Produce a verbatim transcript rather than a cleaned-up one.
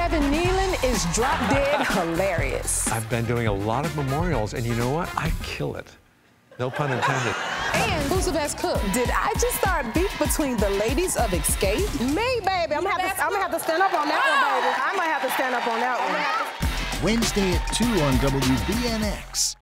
Kevin Nealon is drop dead hilarious. I've been doing a lot of memorials, and you know what? I kill it. No pun intended. And who's the best cook? Did I just start beef between the ladies of XSCAPE? Me, baby. I'm gonna, have to, I'm gonna have to stand up on that one, baby. I might have to stand up on that one. Wednesday at two on W B N X.